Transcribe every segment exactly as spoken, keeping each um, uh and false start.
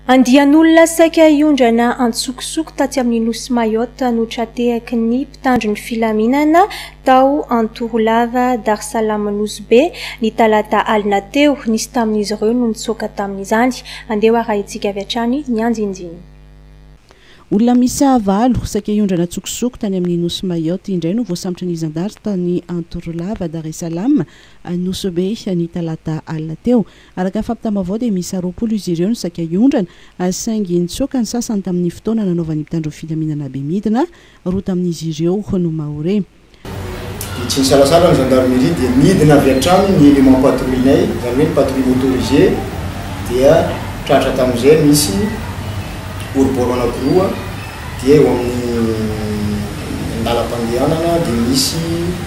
Andian'olona saika iondrana antsokosoko taty amin'ny nosy Mayotte notratehaky ny mpitandro ny filaminana tao Antorolava Darsalam Nosbe ny talata alina teo nisy tamin'izy ireo no nitsoaka tamin'izany. Andeha arahintsika avy hatrany ny andindiny. Olona misa valo saika iondrana tsokosoko tany amin'ny nosy Mayotte indray no voasambotra ny zandary tany Antorolava Darsalam Nosbe ny talata alina teo. Araka fampitama-bao dia misy roapolo izy ireo no saika iondrana saingy nitsoaka ny sasany tamin'ny fotoana nanaovan'ny mpitandro filaminana be midina roa tamin'izy ireo no mahore. Tsy nisalasala ny gendarmerie dia midina avy hatrany ny élément patrouillenay izany hoe ny patrouille motorisé dia tratra tamin'izay misy oroboro anankiroa dia eo amin'ny andalam-pandehanana dia misy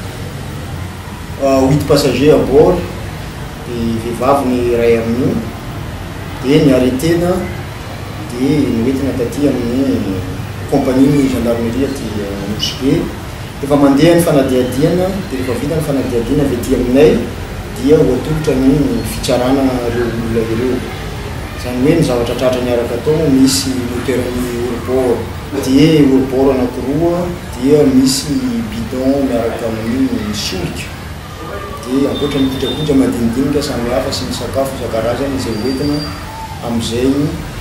huit passagers à bord dia vehivavy ny iray amin'io dia ny aretena dia noentina taty amin'ny compagnie gendarmerie aty Nosbe. Efa mandeha ny fanadihadiana dia rehefa vita ny fanadihadiana avy aty aminay dia voatolotra ny fitsarana ireo olona ireo. Izany hoe ny zavatra tratra niaraka atao misy moteurny oroboro dia oroboro anankiroa dia misy bidon miaraka amin'ny solika dia ankoatra ny kojakoja madinidinika samihafa sy ny sakafo isan-karazany izay hoentina amin'izay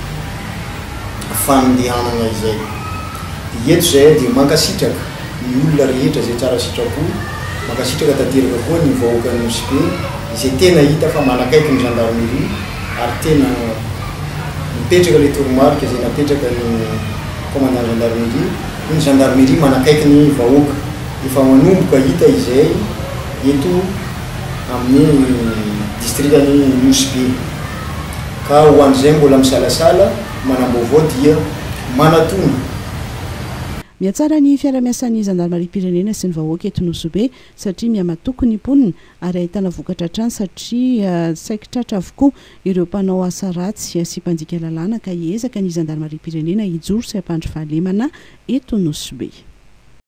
fandehanana izay. Dia eto izay dia mankasitraka ny olona rehetra izay tsara sitrapo, mankasitraka tanteraka koa ny vahoaka ny Nosbe izay tena hita fa manakaiky ny gendarmerie ary tena mipetraka ilay toromarika izay napetraka ny commandant gendarmerie, ny gendarmerie manakaiky ny vahoaka. Efa manomboka hita izay eto amin'ny districtany Nosbe. Ka ho an'izay mbola misalasala manam-baovao dia manatona. Miatsara ny fiara-miasan'ny gendarmerie pirenena sy ny vahoaka eto Nosbe satria mihamatoko ny mponina ary ahitana vokatra hatrany satria saika tratra avokoa ireo mpanao asa ratsy sy mpanjika lalàna ka hiezaka ny gendarmerie pirenena hijoro sy hampandry fahalemana eto Nosbe.